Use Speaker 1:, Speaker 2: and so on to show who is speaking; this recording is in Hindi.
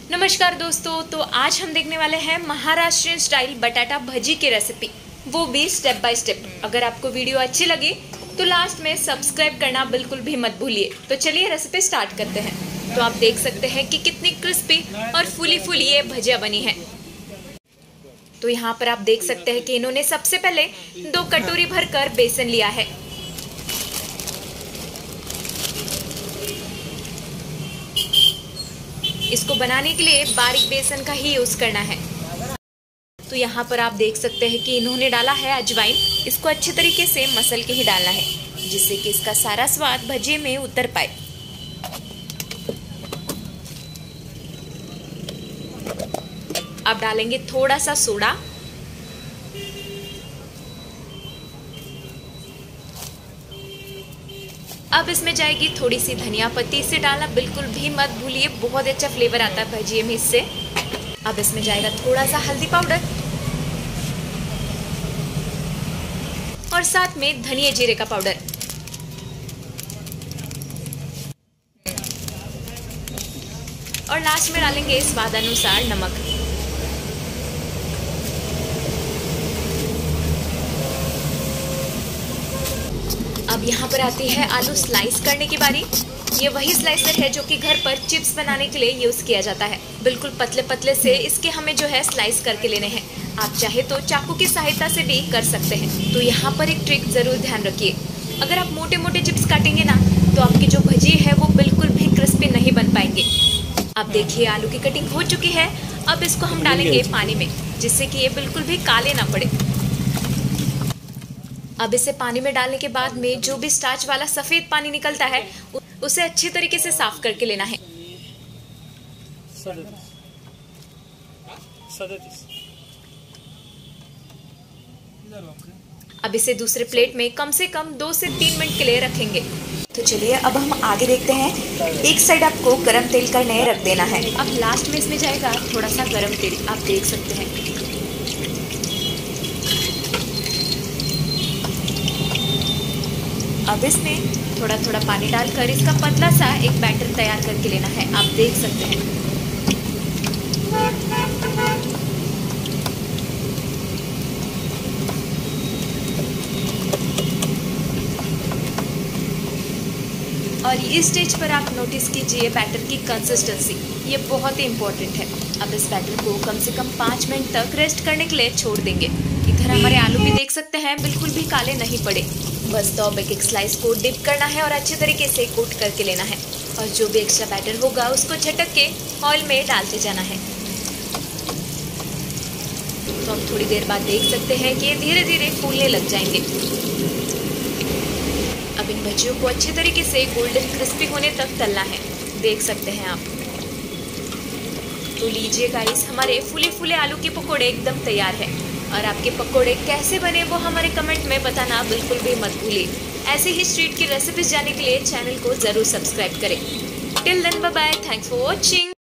Speaker 1: नमस्कार दोस्तों, तो आज हम देखने वाले हैं महाराष्ट्रियन स्टाइल बटाटा भजी की रेसिपी, वो भी स्टेप बाय स्टेप। अगर आपको वीडियो अच्छी लगी तो लास्ट में सब्सक्राइब करना बिल्कुल भी मत भूलिए। तो चलिए रेसिपी स्टार्ट करते हैं। तो आप देख सकते हैं कि कितनी क्रिस्पी और फूली फूली ये भजिया बनी है। तो यहाँ पर आप देख सकते हैं कि इन्होंने सबसे पहले 2 कटोरी भरकर बेसन लिया है। इसको बनाने के लिए बारीक बेसन का ही यूज करना है। तो यहाँ पर आप देख सकते हैं कि इन्होंने डाला है अजवाइन। इसको अच्छे तरीके से मसल के ही डालना है, जिससे कि इसका सारा स्वाद भजिए में उतर पाए। अब डालेंगे थोड़ा सा सोडा, अब इसमें जाएगी थोड़ी सी धनिया पत्ती। इसे डालना बिल्कुल भी मत भूलिए, बहुत अच्छा फ्लेवर आता है भजिए में इससे। अब इसमें जाएगा थोड़ा सा हल्दी पाउडर और साथ में धनिया जीरे का पाउडर। और लास्ट में डालेंगे स्वाद अनुसार नमक। अब यहाँ पर आती है आलू स्लाइस करने की बारी। ये वही स्लाइसर है जो कि घर पर चिप्स बनाने के लिए यूज किया जाता है। बिल्कुल पतले पतले से इसके हमें जो है स्लाइस करके लेने हैं। आप चाहे तो चाकू की सहायता से भी कर सकते हैं। तो यहाँ पर एक ट्रिक जरूर ध्यान रखिए, अगर आप मोटे मोटे चिप्स काटेंगे ना तो आपकी जो भजी है वो बिल्कुल भी क्रिस्पी नहीं बन पाएंगे। अब देखिए आलू की कटिंग हो चुकी है। अब इसको हम डालेंगे पानी में, जिससे कि ये बिल्कुल भी काले ना पड़े। अब इसे पानी में डालने के बाद में जो भी स्टार्च वाला सफेद पानी निकलता है उसे अच्छी तरीके से साफ करके लेना है। अब इसे दूसरे प्लेट में कम से कम 2 से 3 मिनट के लिए रखेंगे। तो चलिए अब हम आगे देखते हैं। एक साइड आपको गरम तेल करने रख देना है। अब लास्ट में इसमें जाएगा थोड़ा सा गरम तेल, आप देख सकते हैं। अब इसमें थोड़ा थोड़ा पानी डालकर इसका पतला सा एक बैटर तैयार करके लेना है, आप देख सकते हैं। और इस स्टेज पर आप नोटिस कीजिए बैटर की कंसिस्टेंसी, ये बहुत ही इम्पोर्टेंट है। अब इस बैटर को कम से कम 5 मिनट तक रेस्ट करने के लिए छोड़ देंगे। इधर हमारे आलू भी देख सकते हैं बिल्कुल भी काले नहीं पड़े। बस तो अब एक स्लाइस को डिप करना है और अच्छे तरीके से कोट करके लेना है। और जो भी एक्स्ट्रा बैटर होगा उसको झटक के ऑयल में डालते जाना है। तो अब थोड़ी देर बाद देख सकते हैं कि ये धीरे धीरे फूलने लग जाएंगे। अब इन भजियों को अच्छे तरीके से गोल्डन क्रिस्पी होने तक तलना है, देख सकते हैं आप। तो लीजिए गाइस, हमारे फूले फूले आलू के पकोड़े एकदम तैयार है। और आपके पकोड़े कैसे बने वो हमारे कमेंट में बताना बिल्कुल भी मत भूलिए। ऐसे ही स्ट्रीट की रेसिपीज जानने के लिए चैनल को जरूर सब्सक्राइब करें। Till then bye bye, thanks for watching.